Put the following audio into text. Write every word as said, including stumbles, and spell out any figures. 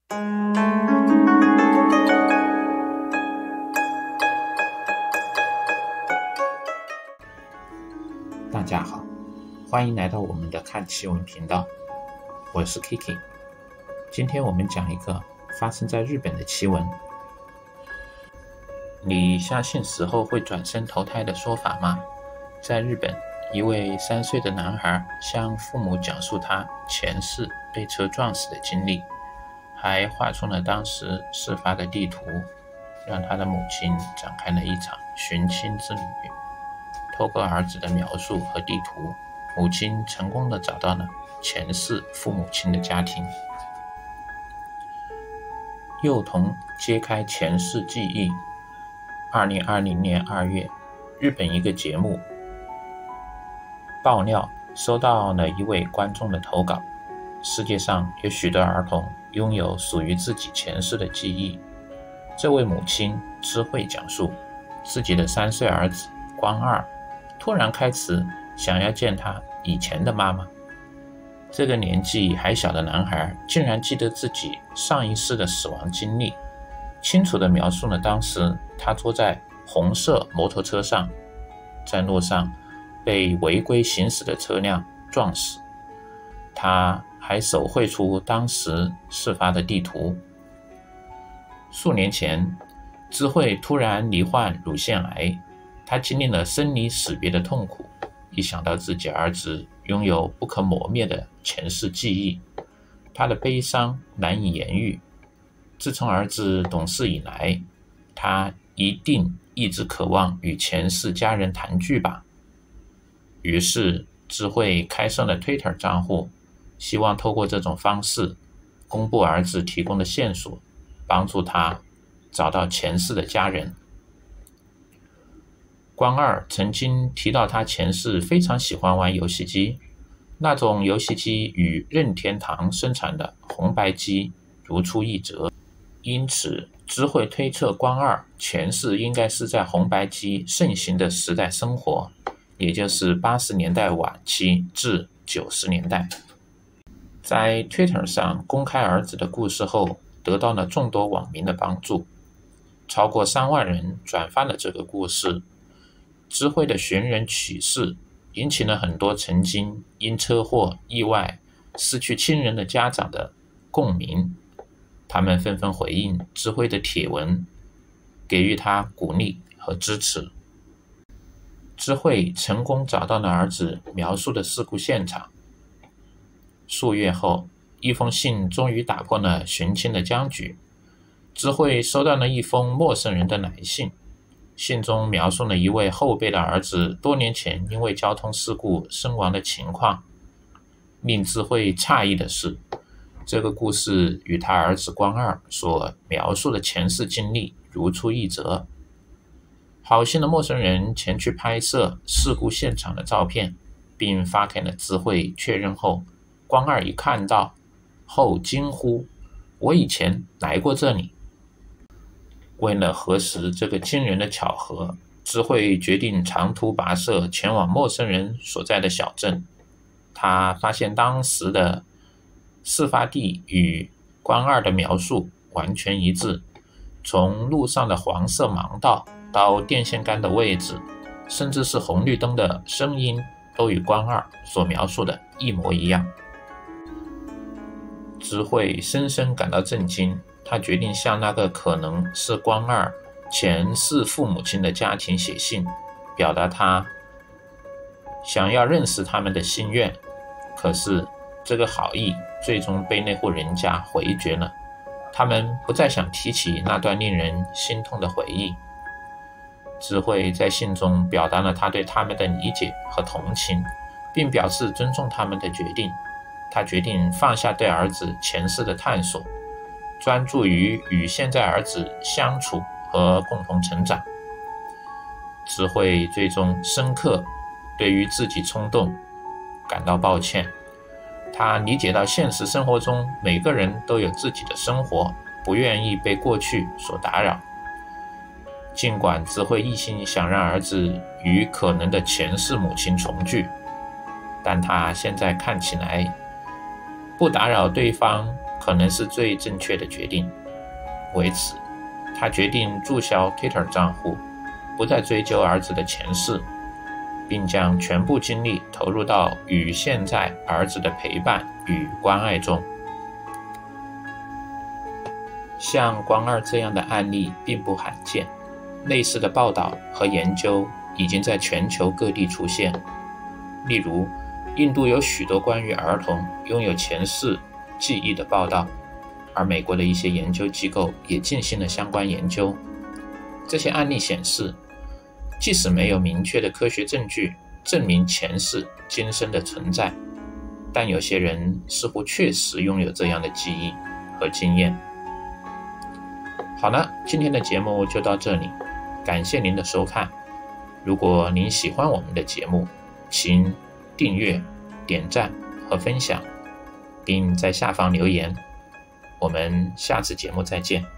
大家好，欢迎来到我们的看奇闻频道，我是 Kiki。 今天我们讲一个发生在日本的奇闻。你相信死后会转生投胎的说法吗？在日本，一位三岁的男孩向父母讲述他前世被车撞死的经历，还画出了当时事发的地图，让他的母亲展开了一场寻亲之旅。透过儿子的描述和地图，母亲成功地找到了前世父母亲的家庭。幼童揭开前世记忆。二零二零年二月，日本一个节目爆料收到了一位观众的投稿。世界上有许多儿童拥有属于自己前世的记忆。这位母亲知慧讲述，自己的三岁儿子光二突然开始想要见他以前的妈妈。这个年纪还小的男孩竟然记得自己上一世的死亡经历，清楚地描述了当时他坐在红色摩托车上，在路上被违规行驶的车辆撞死。他还手绘出当时事发的地图。数年前，知慧突然罹患乳腺癌，他经历了生离死别的痛苦，一想到自己儿子拥有不可磨灭的前世记忆，他的悲伤难以言喻。自从儿子懂事以来，他一定一直渴望与前世家人团聚吧。于是知慧开设了 Twitter 账户，希望透过这种方式公布儿子提供的线索，帮助他找到前世的家人。光二曾经提到他前世非常喜欢玩游戏机，那种游戏机与任天堂生产的红白机如出一辙，因此知慧推测光二前世应该是在红白机盛行的时代生活，也就是八十年代晚期至九十年代。在 Twitter 上公开儿子的故事后，得到了众多网民的帮助，超过三万人转发了这个故事。知慧的寻人启事引起了很多曾经因车祸意外失去亲人的家长的共鸣，他们纷纷回应知慧的帖文，给予他鼓励和支持。知慧成功找到了儿子描述的事故现场。数月后，一封信终于打破了寻亲的僵局。知慧收到了一封陌生人的来信，信中描述了一位后辈的儿子多年前因为交通事故身亡的情况。令知慧诧异的是，这个故事与他儿子光二所描述的前世经历如出一辙。好心的陌生人前去拍摄事故现场的照片，并发给了知慧确认后，光二一看到后惊呼：“我以前来过这里。”为了核实这个惊人的巧合，知慧决定长途跋涉前往陌生人所在的小镇。他发现当时的事发地与光二的描述完全一致，从路上的黄色盲道到电线杆的位置，甚至是红绿灯的声音，都与光二所描述的一模一样。知慧深深感到震惊，他决定向那个可能是光二前世父母亲的家庭写信，表达他想要认识他们的心愿。可是这个好意最终被那户人家回绝了，他们不再想提起那段令人心痛的回忆。知慧在信中表达了他对他们的理解和同情，并表示尊重他们的决定。他决定放下对儿子前世的探索，专注于与现在儿子相处和共同成长。知慧最终深刻对于自己冲动感到抱歉，他理解到现实生活中每个人都有自己的生活，不愿意被过去所打扰。尽管知慧一心想让儿子与可能的前世母亲重聚，但他现在看起来不打扰对方可能是最正确的决定。为此，他决定注销 Twitter 账户，不再追究儿子的前世，并将全部精力投入到与现在儿子的陪伴与关爱中。像光二这样的案例并不罕见，类似的报道和研究已经在全球各地出现。例如，印度有许多关于儿童拥有前世记忆的报道，而美国的一些研究机构也进行了相关研究。这些案例显示，即使没有明确的科学证据证明前世今生的存在，但有些人似乎确实拥有这样的记忆和经验。好了，今天的节目就到这里，感谢您的收看。如果您喜欢我们的节目，请订阅、点赞和分享，并在下方留言。我们下次节目再见。